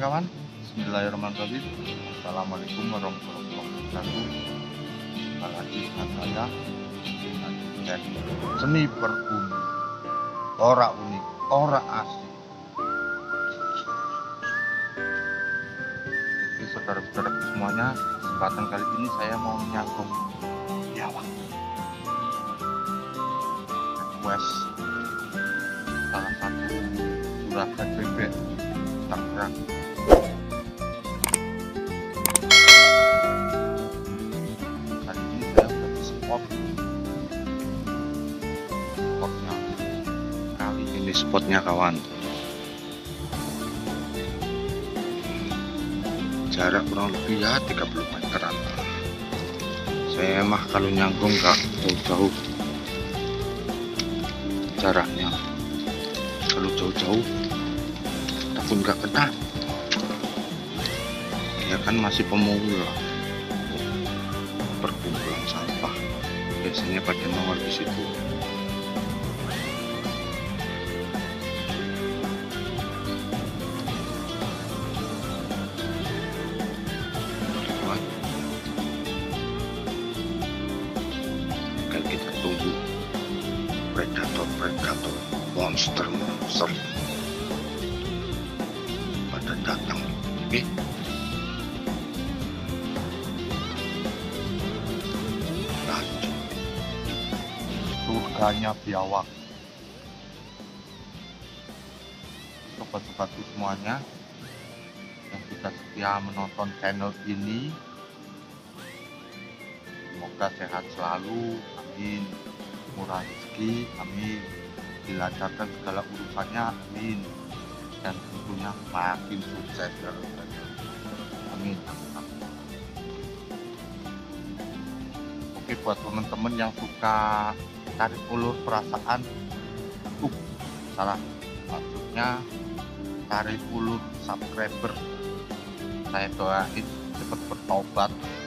kawan-kawan. Bismillahirrahmanirrahim. Assalamualaikum warahmatullahi wabarakatuh. Kembali lagi dengan saya dengan seni berbunyi. Ora unik, ora asli. Oke saudara-saudara semuanya, kesempatan kali ini saya mau menyambung biawak. Request salah satu juragan bebek Tangerang. Kali ini saya udah di spotnya. Kali ini spotnya kawan. Jarak kurang lebih ya 30 meteran. Saya mah kalau nyangkung nggak jauh-jauh jaraknya. Kalau jauh-jauh takut nggak kena. Ya kan masih pemula, perkumpulan sampah biasanya pada nongol di situ. Kan kita tunggu predator monster pada datang. Oke, lanjut. Surganya biawak. Sobat-sobatku semuanya yang sudah setia menonton channel ini, semoga sehat selalu, amin. Murah rezeki, amin. Dilancarkan segala urusannya, amin. Dan tentunya makin sukses, amin. Oke, buat teman-teman yang suka tarik ulur perasaan, salah, maksudnya tarik ulur subscriber, saya doain cepat bertobat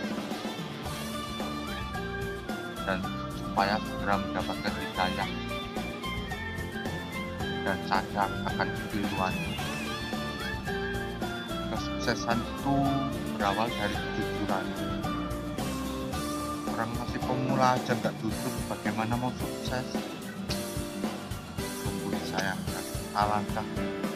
dan supaya segera mendapatkan hidayah dan sadar akan kekeliruannya. Kesuksesan itu berawal dari kejujuran. Orang masih pemula aja nggak jujur, bagaimana mau sukses? Sungguh disayangkan, alangkah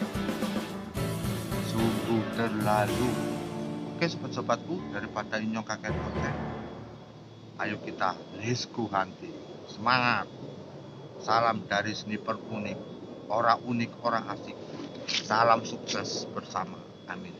sungguh terlalu. Oke sobat-sobatku, daripada inyong kakek-kakek, ayo kita let's go hunting. Semangat. Salam dari sniper unik, orang unik, orang asik. Salam sukses bersama, amin.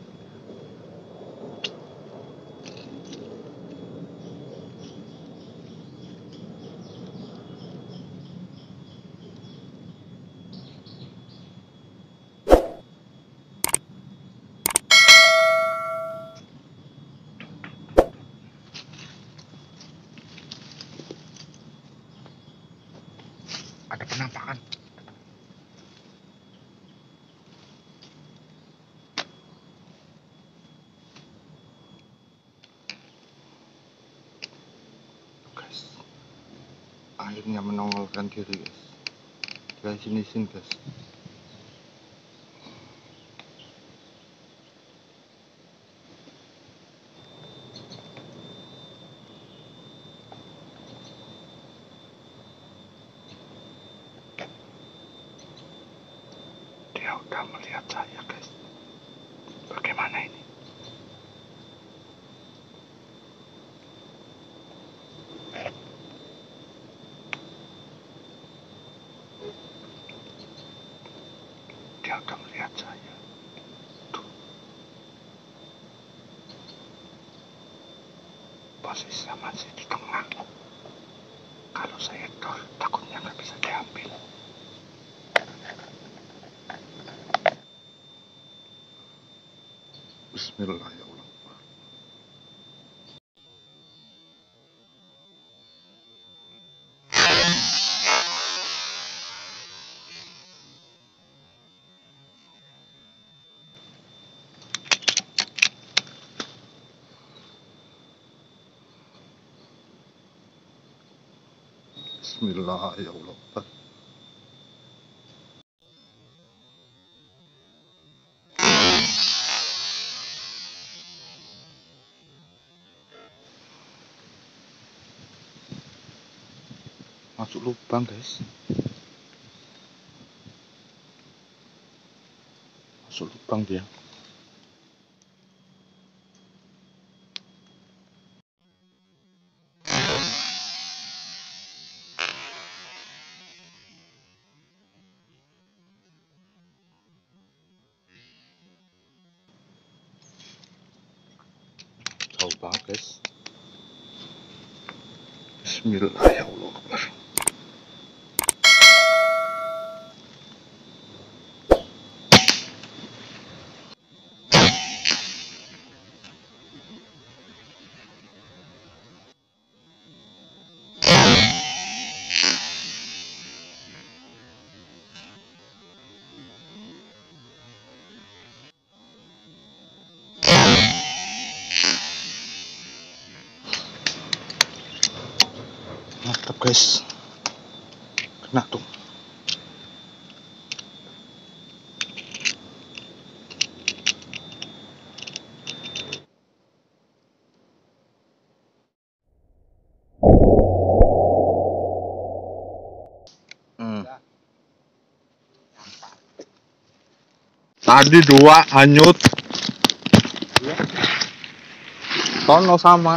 Ada penampakan. Guys, akhirnya menongolkan diri guys. Sini guys. Dia udah melihat saya guys. Bagaimana ini? Dia udah melihat saya. Tuh. Posisinya masih di tengah. Kalau saya takutnya nggak bisa diambil. Bismillahirrahmanirrahim. Bismillahirrahmanirrahim. Masuk lubang guys, masuk lubang dia. Jauh banget guys. Bismillahirrahmanirrahim. Mantap guys, kena tuh. Tadi 2 hanyut, sono sama.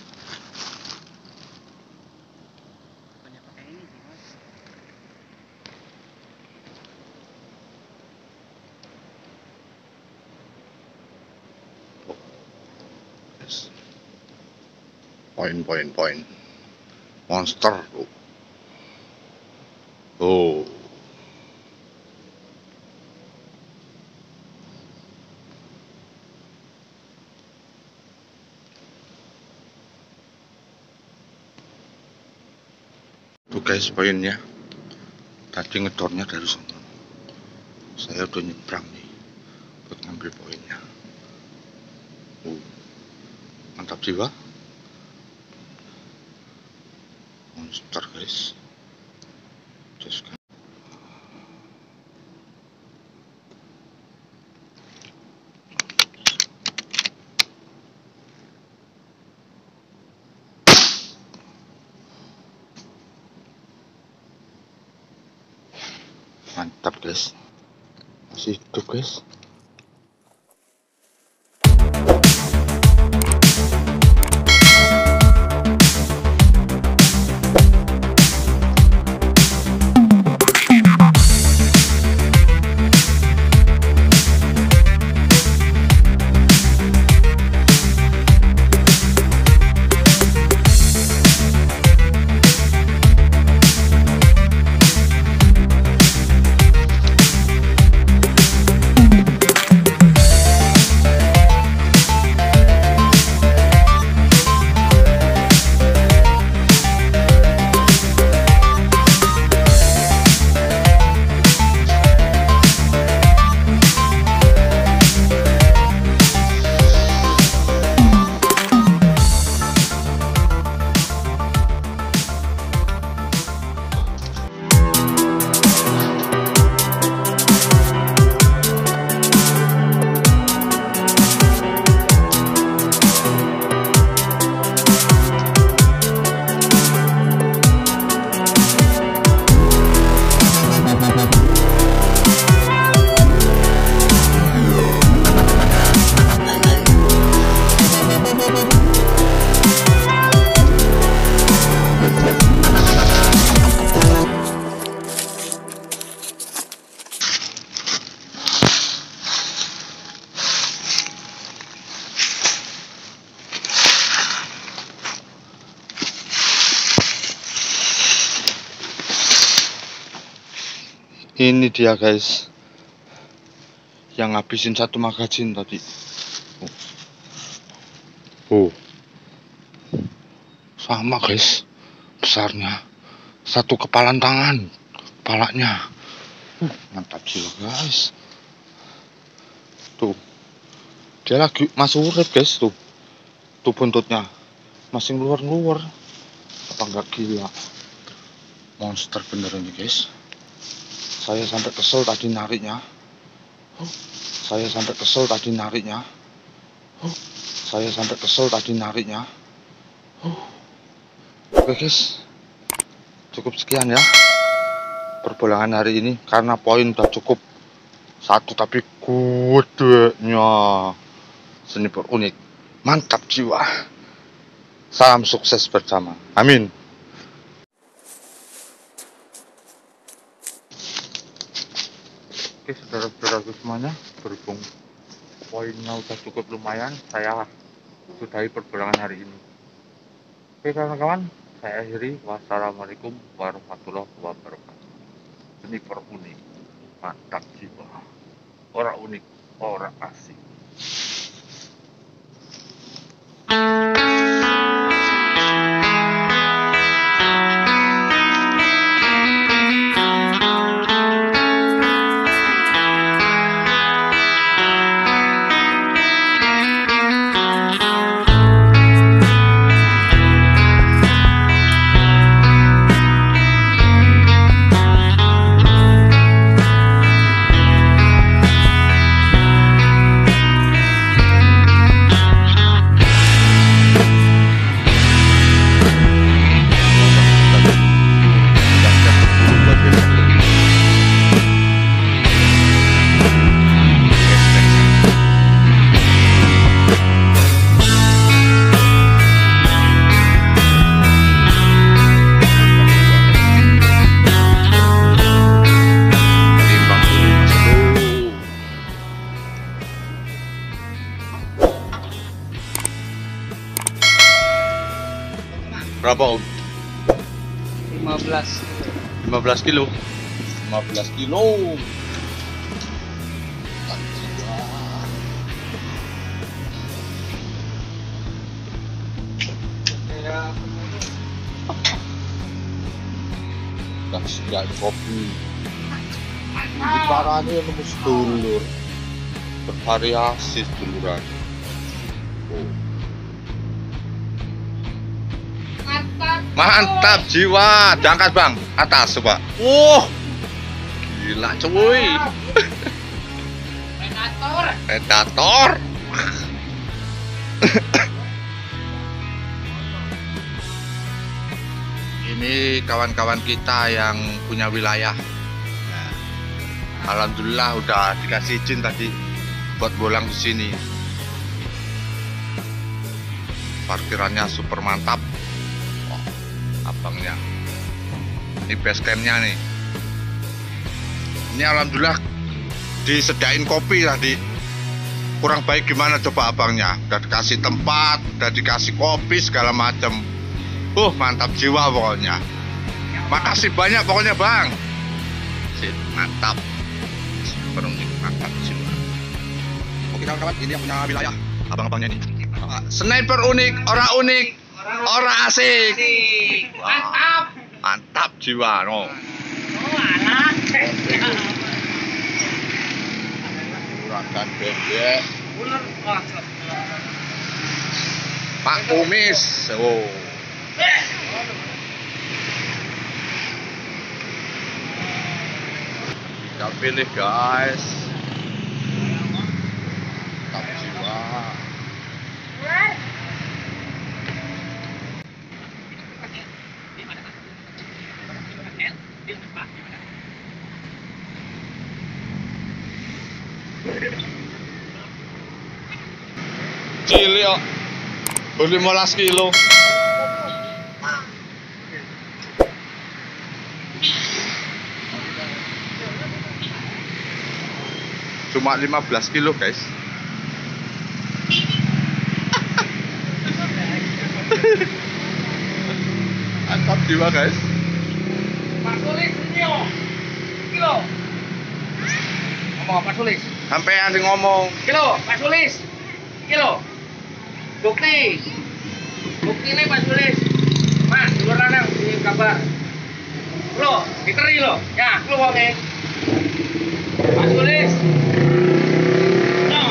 Poin monster tuh. Oh. Tuh guys poinnya. Tadi ngedornya dari sana. Saya udah nyebrang nih buat ngambil poinnya. Mantap jiwa. Monster guys. Just mantap guys, masih hidup guys. Ini dia guys, yang ngabisin 1 magazin tadi. Sama guys, besarnya 1 kepalan tangan, kepalanya. Mantap sih guys. Tuh, dia lagi masih urip guys tuh. Tuh buntutnya masih ngeluar. Apa enggak gila? Monster bener ini guys. Saya sampai kesel tadi nariknya. Saya sampai kesel tadi nariknya. Oke guys, cukup sekian ya perbolangan hari ini, karena poin udah cukup 1, tapi gudenya sniper unik. Mantap jiwa. Salam sukses bersama. Amin. Oke saudara-saudaraku semuanya, berhubung poinnya udah cukup lumayan, saya sudahi perbolangan hari ini. Oke kawan-kawan, saya akhiri. Wassalamualaikum warahmatullahi wabarakatuh. Sniper unik, mantap jiwa. Orang unik, orang asik. Berapa om? 15 15 kilo. kilo. 15 kilo. Kasihan kopi. Ini caranya nemu sedulur. Bervariasi seduluran. Mantap jiwa, diangkat bang, atas coba. Gila cuy. Predator. Ini kawan-kawan kita yang punya wilayah. Nah, alhamdulillah udah dikasih izin tadi buat bolang di sini. Parkirannya super mantap. Abangnya ini base campnya nih. Ini alhamdulillah disediain kopi tadi. Kurang baik gimana coba abangnya, udah dikasih tempat, udah dikasih kopi segala macam. Mantap jiwa pokoknya. Makasih banyak pokoknya bang. Mantap. Mantap jiwa. Oke kawan-kawan, ini yang punya wilayah abang-abangnya nih. Sniper unik, orang unik, orang asik. Mantap. Mantap jiwa no. Uragan bebek. Pak Kumis. Kita pilih guys. Mantap jiwa. Cilik kok. 15 kilo. Cuma 15 kilo guys. Mantap jiwa guys. Pak Sulis kilo. Ngomong Pak Sulis. Sampai ada ngomong. Kilo, Pak Sulis. Kilo. Bukti ini Pak Sulis. Mas, dulur lanang ini kabar. Lo, diteri lo. Ya, lo oke. Pak Sulis. No.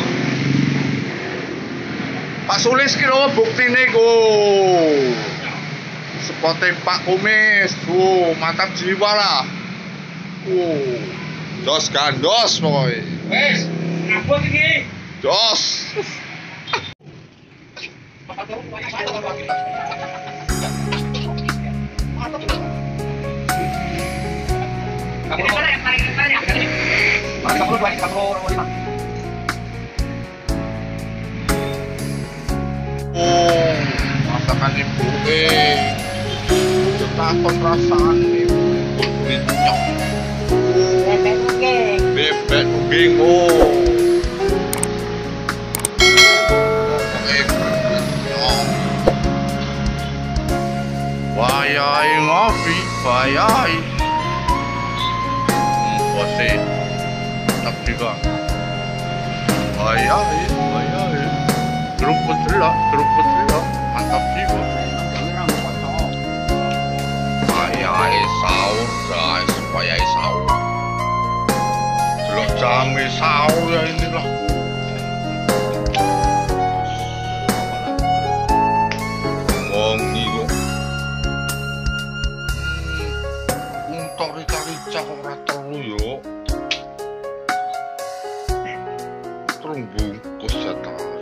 Pak Sulis kilo bukti nego. Sepote Pak Kumis. Mantap jiwa lah. Jos gandos boy. Wes, apa ini? Jos. Oh, masakan ibu takon rasaan ibu rincok. Bebek nggih oh. Wayai ngopi, wayai. Bose, tapi kok. Wayai, wayai. Kerupuk telur, mantap juga. Wayai sahur, guys, wayai sahur. Telur jame sahur ya inilah. Wongi kok. Untuk rica-rica kok ora telu yo. Terus bungkus ya ta.